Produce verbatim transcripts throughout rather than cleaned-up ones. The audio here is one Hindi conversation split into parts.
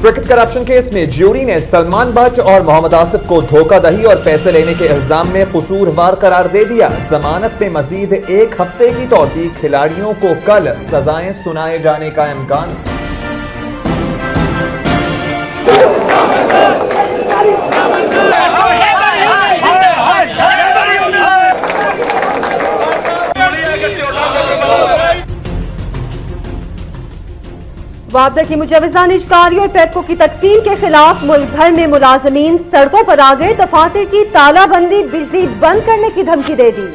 क्रिकेट करप्शन केस में ज्यूरी ने सलमान भट्ट और मोहम्मद आसिफ को धोखाधड़ी और पैसे लेने के इल्जाम में कसूरवार करार दे दिया। जमानत में मजीद एक हफ्ते की तौसीक, खिलाड़ियों को कल सजाएं सुनाए जाने का इम्कान। वापडा की मुजवजा निजकारी और पेपको की तकसीम के खिलाफ मुल्क भर में मुलाजमीन सड़कों पर आ गए। दफातर की तालाबंदी, बिजली बंद करने की धमकी दे दी।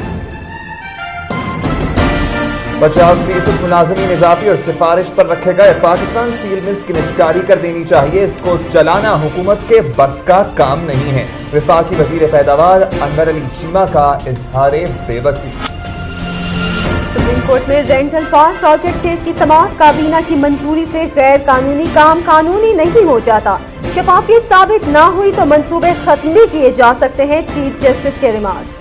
पचास फीसद मुलाजमीन इजाफी और सिफारिश पर रखे गए। पाकिस्तान स्टील मिल्स की निजकारी कर देनी चाहिए, इसको चलाना हुकूमत के बस का काम नहीं है। वफाकी वजीर पैदावार अनवर अली चीमा का इजहार बेबसी। सुप्रीम कोर्ट में रेंटल पार्क प्रोजेक्ट केस की समाअत। काबीना की मंजूरी से गैर कानूनी काम कानूनी नहीं हो जाता। शफाफियत साबित ना हुई तो मंसूबे खत्म भी किए जा सकते हैं, चीफ जस्टिस के रिमार्क्स।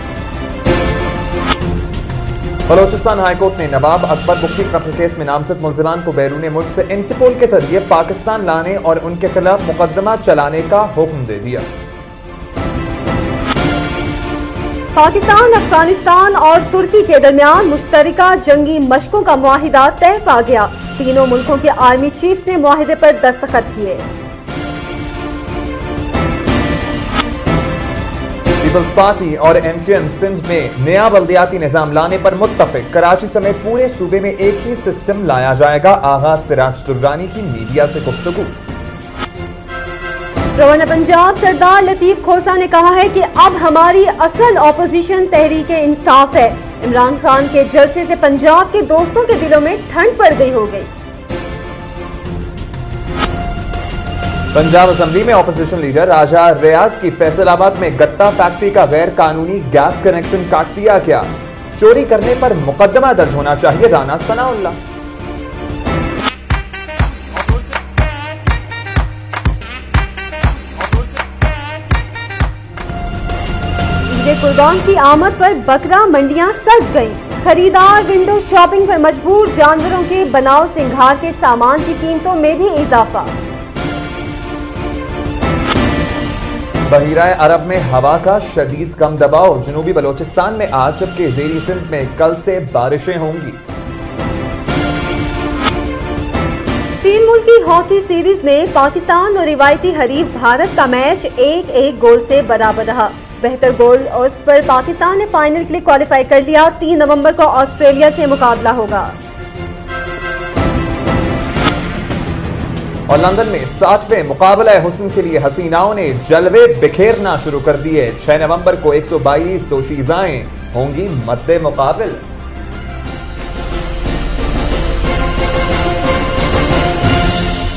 बलोचिस्तान हाईकोर्ट ने नवाब अकबर बुख्ती कत्ल केस में नामजद मुल्जिमान को बैरून मुल्क से इंटरपोल के जरिए पाकिस्तान लाने और उनके खिलाफ मुकदमा चलाने का हुक्म दे दिया। पाकिस्तान, अफगानिस्तान और तुर्की के दरमियान मुश्तरका जंगी मशकों का मुआहिदा तय पा गया। तीनों मुल्कों के आर्मी चीफ्स ने मुआहिदे पर दस्तखत किए। पीपल्स पार्टी और एम क्यू एम सिंध में नया बल्दियाती निजाम लाने पर मुत्तफिक। कराची समेत पूरे सूबे में एक ही सिस्टम लाया जाएगा। आगाज सिराज दुर्रानी की मीडिया से गुफ्तगू। गवर्नर पंजाब सरदार लतीफ खोसा ने कहा है कि अब हमारी असल ऑपोजिशन तहरीक इंसाफ है। इमरान खान के जलसे से पंजाब के दोस्तों के दिलों में ठंड पड़ गई हो गई। पंजाब असेंबली में ऑपोजिशन लीडर राजा रियाज की फैसलाबाद में गत्ता फैक्ट्री का गैर कानूनी गैस कनेक्शन काट दिया गया। चोरी करने पर मुकदमा दर्ज होना चाहिए, राना सनाउल्लाह। कुर्बान की आमद पर बकरा मंडियां सज गईं। खरीदार विंडो शॉपिंग पर मजबूर। जानवरों के बनाव सिंगार के सामान की कीमतों में भी इजाफा। बहीरा अरब में हवा का शदीद कम दबाव। जनूबी बलोचिस्तान में आज, जबकि जेरी सिंध में कल से बारिशें होंगी। तीन मुल्की हॉकी सीरीज में पाकिस्तान और रिवायती हरीफ भारत का मैच एक एक गोल से बराबर रहा। बेहतर गोल औसत पर पाकिस्तान ने फाइनल के लिए क्वालिफाई कर लिया। तीन नवंबर को ऑस्ट्रेलिया से मुकाबला होगा। और लंदन में साठवें मुकाबला हुस्न के लिए हसीनाओं ने जलवे बिखेरना शुरू कर दिए। छह नवंबर को एक सौ बाईस दोशीज़ाएं होंगी मद्दे मुकाबिल।